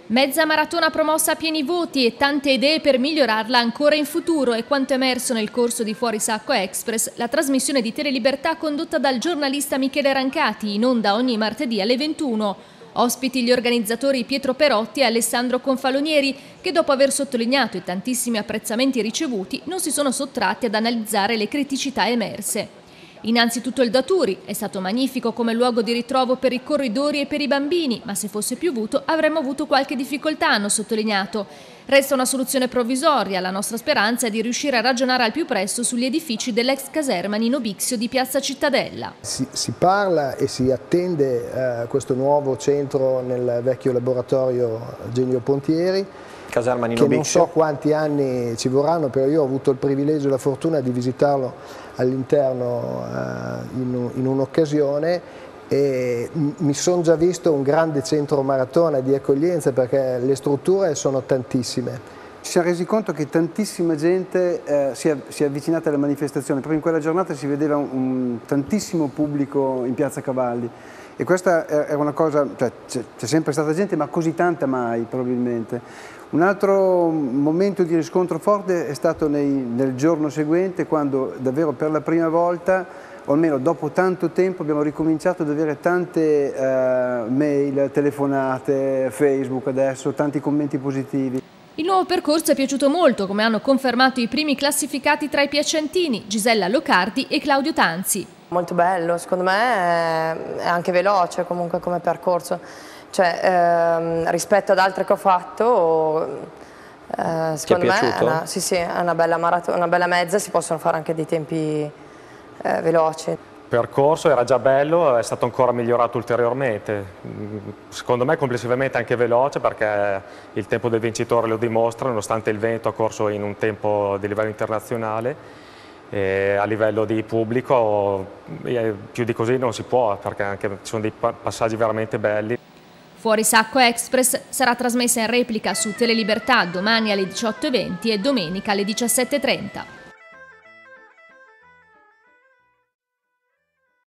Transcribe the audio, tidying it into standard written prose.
Mezza maratona promossa a pieni voti e tante idee per migliorarla ancora in futuro è quanto emerso nel corso di Fuori Sacco Express, la trasmissione di Telelibertà condotta dal giornalista Michele Rancati, in onda ogni martedì alle 21. Ospiti gli organizzatori Pietro Perotti e Alessandro Confalonieri, che dopo aver sottolineato i tantissimi apprezzamenti ricevuti non si sono sottratti ad analizzare le criticità emerse. Innanzitutto il Daturi è stato magnifico come luogo di ritrovo per i corridori e per i bambini, ma se fosse piovuto avremmo avuto qualche difficoltà, hanno sottolineato. Resta una soluzione provvisoria, la nostra speranza è di riuscire a ragionare al più presto sugli edifici dell'ex caserma Nino Bixio di Piazza Cittadella. Si parla e si attende questo nuovo centro nel vecchio laboratorio Genio Pontieri, caserma Nino che Bixio. non so quanti anni ci vorranno, però io ho avuto il privilegio e la fortuna di visitarlo all'interno in un'occasione e mi sono già visto un grande centro maratona di accoglienza, perché le strutture sono tantissime. Ci siamo resi conto che tantissima gente si è avvicinata alle manifestazioni, proprio in quella giornata si vedeva tantissimo pubblico in Piazza Cavalli e questa era una cosa, cioè, c'è sempre stata gente, ma così tanta mai probabilmente. Un altro momento di riscontro forte è stato nel giorno seguente, quando davvero per la prima volta, o almeno dopo tanto tempo, abbiamo ricominciato ad avere tante mail, telefonate, Facebook adesso, tanti commenti positivi. Il nuovo percorso è piaciuto molto, come hanno confermato i primi classificati tra i piacentini, Gisella Locardi e Claudio Tanzi. Molto bello, secondo me è anche veloce comunque come percorso. Cioè, rispetto ad altre che ho fatto, secondo me è una bella maratona, una bella mezza, si possono fare anche dei tempi veloci. Il percorso era già bello, è stato ancora migliorato ulteriormente. Secondo me complessivamente anche veloce, perché il tempo del vincitore lo dimostra, nonostante il vento ha corso in un tempo di livello internazionale. E a livello di pubblico più di così non si può, perché anche ci sono dei passaggi veramente belli. Fuori Sacco Express sarà trasmessa in replica su Telelibertà domani alle 18:20 e domenica alle 17:30.